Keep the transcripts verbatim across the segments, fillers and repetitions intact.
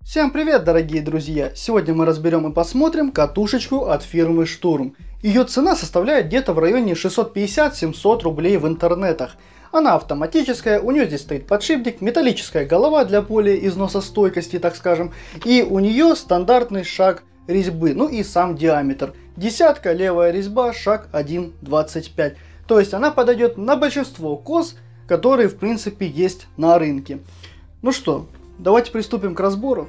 Всем привет, дорогие друзья! Сегодня мы разберем и посмотрим катушечку от фирмы Штурм. Ее цена составляет где-то в районе шестьсот пятьдесят — семьсот рублей в интернетах. Она автоматическая, у нее здесь стоит подшипник, металлическая голова для более износостойкости, так скажем, и у нее стандартный шаг резьбы, ну и сам диаметр. Десятка, левая резьба, шаг один двадцать пять. То есть она подойдет на большинство коз, которые в принципе есть на рынке. Ну что, давайте приступим к разбору.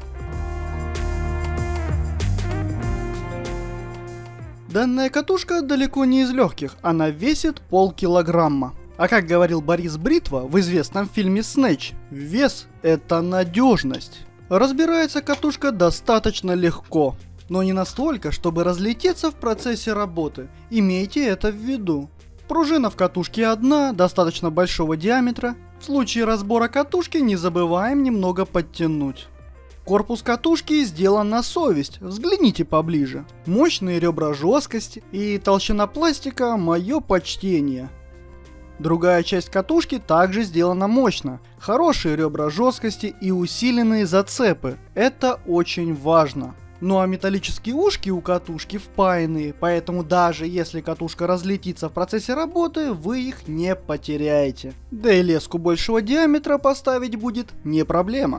Данная катушка далеко не из легких, она весит полкилограмма. А как говорил Борис Бритва в известном фильме «Снэч», вес – это надежность. Разбирается катушка достаточно легко, но не настолько, чтобы разлететься в процессе работы. Имейте это в виду. Пружина в катушке одна, достаточно большого диаметра. В случае разбора катушки не забываем немного подтянуть. Корпус катушки сделан на совесть, взгляните поближе. Мощные ребра жесткости и толщина пластика – мое почтение. Другая часть катушки также сделана мощно. Хорошие ребра жесткости и усиленные зацепы – это очень важно. Ну а металлические ушки у катушки впаянные, поэтому даже если катушка разлетится в процессе работы, вы их не потеряете. Да и леску большего диаметра поставить будет не проблема.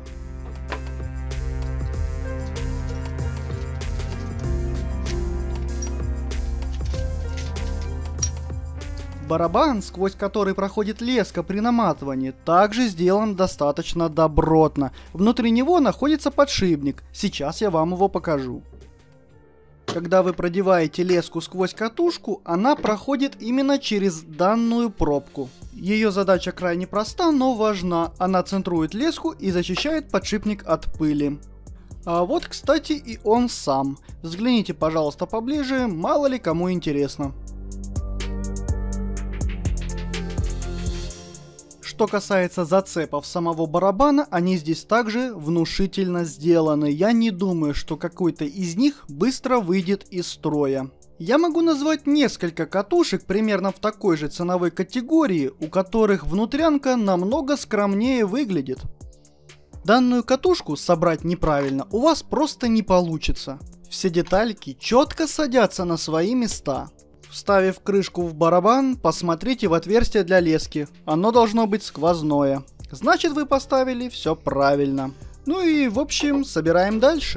Барабан, сквозь который проходит леска при наматывании, также сделан достаточно добротно. Внутри него находится подшипник, сейчас я вам его покажу. Когда вы продеваете леску сквозь катушку, она проходит именно через данную пробку. Ее задача крайне проста, но важна. Она центрует леску и защищает подшипник от пыли. А вот, кстати, и он сам. Взгляните, пожалуйста, поближе, мало ли кому интересно. Что касается зацепов самого барабана, они здесь также внушительно сделаны. Я не думаю, что какой-то из них быстро выйдет из строя. Я могу назвать несколько катушек примерно в такой же ценовой категории, у которых внутрянка намного скромнее выглядит. Данную катушку собрать неправильно у вас просто не получится. Все детальки четко садятся на свои места. Вставив крышку в барабан, посмотрите в отверстие для лески. Оно должно быть сквозное. Значит, вы поставили все правильно. Ну и в общем, собираем дальше.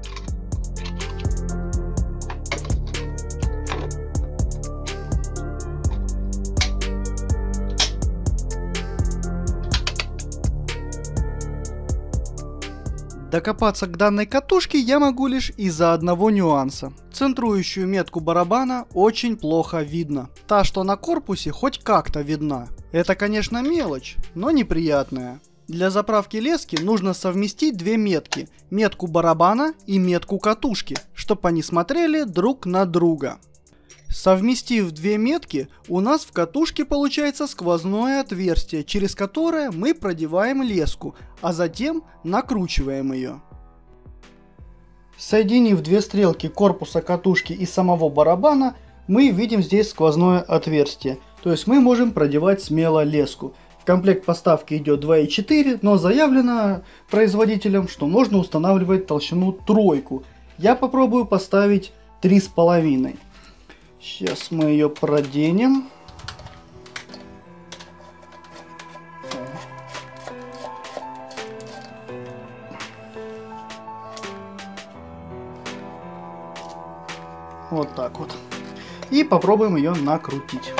Докопаться к данной катушке я могу лишь из-за одного нюанса. Центрующую метку барабана очень плохо видно. Та, что на корпусе, хоть как-то видна. Это, конечно, мелочь, но неприятная. Для заправки лески нужно совместить две метки. Метку барабана и метку катушки, чтобы они смотрели друг на друга. Совместив две метки, у нас в катушке получается сквозное отверстие, через которое мы продеваем леску, а затем накручиваем ее. Соединив две стрелки корпуса катушки и самого барабана, мы видим здесь сквозное отверстие, то есть мы можем продевать смело леску. В комплект поставки идет два и четыре, но заявлено производителем, что можно устанавливать толщину тройку. Я попробую поставить три с половиной. Сейчас мы ее проденем. Вот так вот. И попробуем ее накрутить.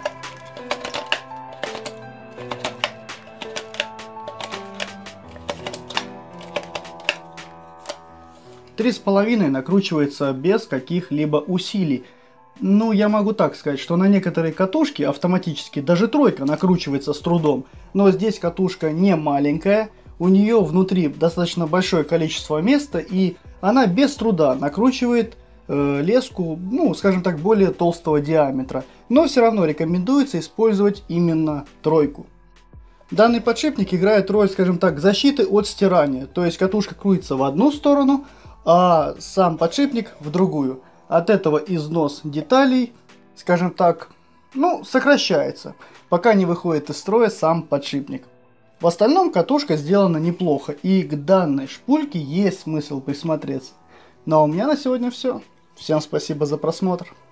Три с половиной накручивается без каких-либо усилий. Ну, я могу так сказать, что на некоторые катушки автоматически даже тройка накручивается с трудом. Но здесь катушка не маленькая, у нее внутри достаточно большое количество места, и она без труда накручивает э, леску, ну, скажем так, более толстого диаметра. Но все равно рекомендуется использовать именно тройку. Данный подшипник играет роль, скажем так, защиты от стирания. То есть катушка крутится в одну сторону, а сам подшипник в другую. От этого износ деталей, скажем так, ну, сокращается, пока не выходит из строя сам подшипник. В остальном катушка сделана неплохо, и к данной шпульке есть смысл присмотреться. Ну а у меня на сегодня все. Всем спасибо за просмотр.